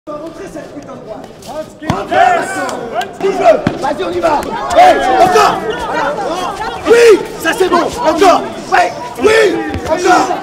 On va rentrer cette putain de droite. Bouge-le. Vas-y, on y va. Hey, encore. Oui, ça c'est bon. Encore. Oui, encore.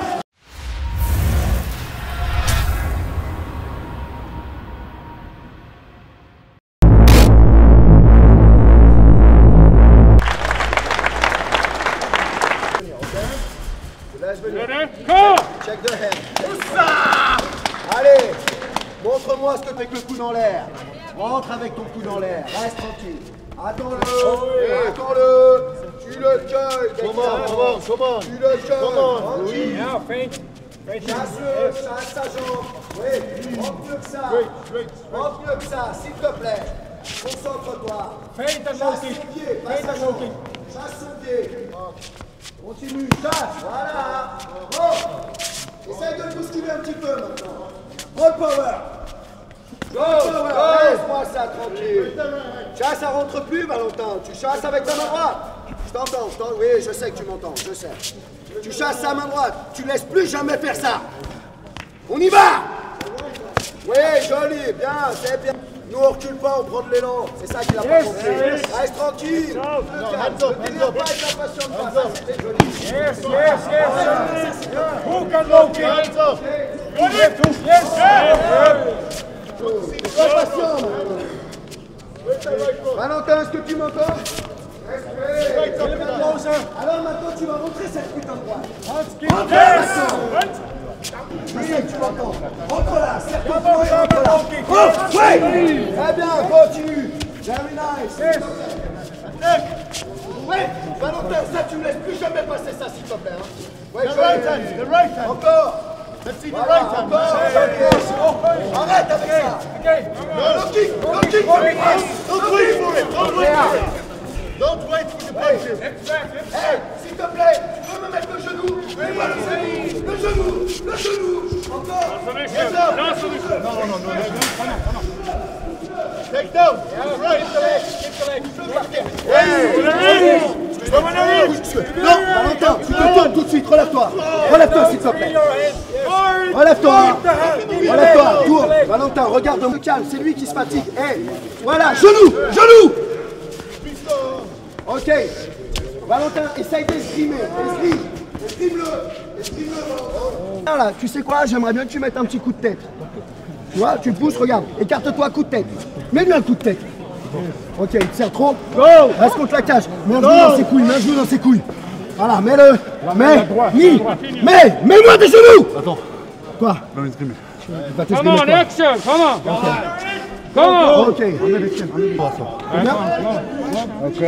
Check the hand. Allez, montre-moi ce que fait que le coup dans l'air. Rentre avec ton coup dans l'air, reste tranquille. Attends-le, attends-le. Tu le cueilles. Tu le cueilles. Tranquille. Chasse-le, chasse sa jambe. Oui, rentre mieux que ça. Rentre mieux que ça, s'il te plaît. Concentre-toi. Chasse son pied, pas sa jambe. Chasse son pied. Continue, chasse, voilà. Oh. Essaye de le bousculer un petit peu maintenant. Roll power. Laisse-moi ça tranquille. Chasse, ça rentre plus, Valentin. Tu chasses avec ta main droite. Je t'entends. Oui, je sais que tu m'entends, je sais. Tu chasses sa main droite. Tu laisses plus jamais faire ça. On y va. Oui, joli, bien, c'est bien. Nous on recule pas, on prend de l'élan. C'est ça qu'il a pas compris. Reste tranquille. Ne délire pas avec la passion de pas. Ça, c'était joli. Yes. Who can look Sois patient. Valentin, est-ce que tu m'entends? Alors maintenant tu vas rentrer cette putain de droite. Je sais que tu m'entends. Rentre là, serre-toi et rentre là. Oh, ouais. Très bien, continue. Very nice. Ouais, Valentin, ça tu ne laisses plus jamais passer ça s'il te plaît. Ouais, the right hand. Encore. Let's see the Voilà, right hand. Arrête avec ça. No kick. Don't wait for the punches. Hey, s'il te plaît, tu peux me mettre le genou? Le genou. Encore. No. Take down. Right. Non, Valentin, tu te tournes tout de suite, relève-toi. Relève-toi s'il te plaît. Relève-toi, tourne. Valentin, regarde, me calme, c'est lui qui se fatigue. Hey, voilà, genou. Ok. Valentin, essaye d'escrimer. Escrime-le, Valentin. Là, tu sais quoi, j'aimerais bien que tu mettes un petit coup de tête. Tu vois, tu le pousses, regarde, écarte-toi, coup de tête. Mets-lui un coup de tête. Ok, il te serre trop. Go. Reste contre la cage. Mets un genou dans ses couilles. Voilà, mets-le. Mets-moi des genoux. Attends. Quoi? Come on, action, come on. Ok, on met l'extrême. Ok.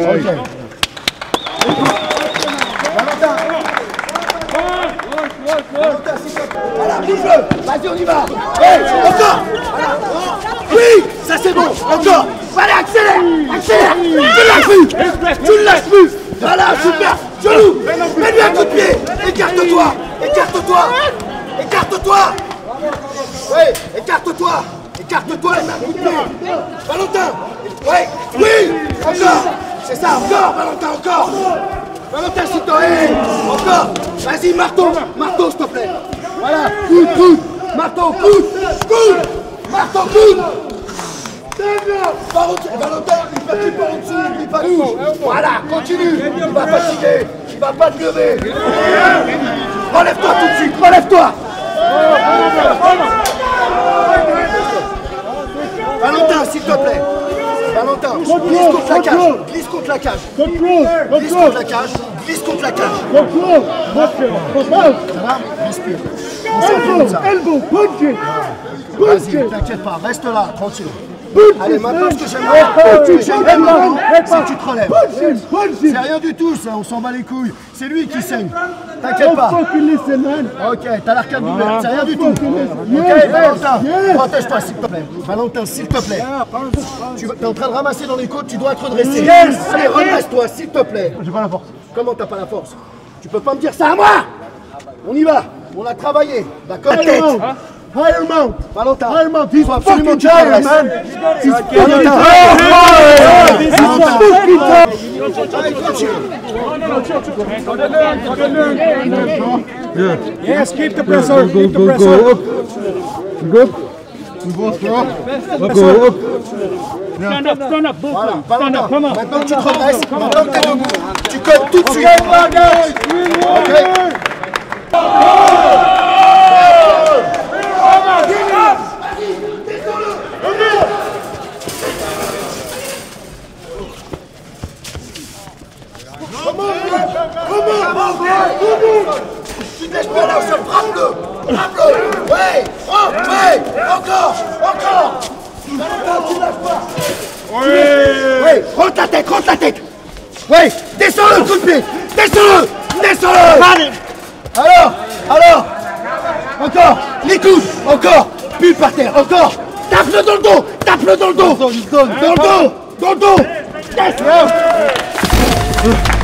Valentin, s'il te plaît. Voilà, bouge-le. Vas-y, on y va. Hey, encore. Voilà. Oui, ça c'est bon. Encore. Allez, accélère. Tu ne lâches plus. Voilà, super. Genou. Mets-lui un coup de pied. Écarte-toi. Oui, écarte-toi et mets un coup de pied. Valentin. Oui, encore. C'est ça, encore, Valentin, encore. Valentin, s'il te plaît. Encore. Vas-y, marteau, s'il te plaît. Voilà, coude. Marteau, coude. Marteau, coude. Valentin, il fait pas en dessous, il pas bouge. Voilà, continue. Il va fatiguer. Il va pas te lever. Relève-toi tout de suite, relève-toi. Valentin, s'il te plaît. Valentin, glisse contre la cage. Glisse contre la cage. Ça va? Respire. Elbow, punch it. Vas-y, t'inquiète pas, reste là, tranquille. Allez, maintenant ce que j'aimerais, c'est que tu te relèves. C'est rien du tout ça, on s'en bat les couilles. C'est lui qui saigne. T'inquiète pas. Ok, t'as l'arcade ouverte, c'est rien du tout. Ok, Valentin, protège-toi s'il te plaît. Valentin, s'il te plaît. Tu es en train de ramasser dans les côtes, tu dois être redressé. Allez, redresse-toi s'il te plaît. J'ai pas la force. Comment t'as pas la force? Tu peux pas me dire ça à moi. On y va, on a travaillé, d'accord? Higher mount. Valentin, He's fucking tired, man. He's fucking Yes, keep the pressure. Good. Stand up, both Voilà, of them. pas Stand longtemps. up, come on. Maintenant que tu te redresses, Come on. maintenant que t'es debout, tu colles tout de suite. Ok. Tu t'es pas là au sol, frappe-le. Frappe-le. Ouais, frappe, ouais, encore. Tu lâches pas. Oui, rentre la tête. Oui, descends-le, coup de pied. Descends-le. Alors, encore, les coudes, encore, puis par terre, encore. Tape-le dans le dos. Dans le dos. Yes.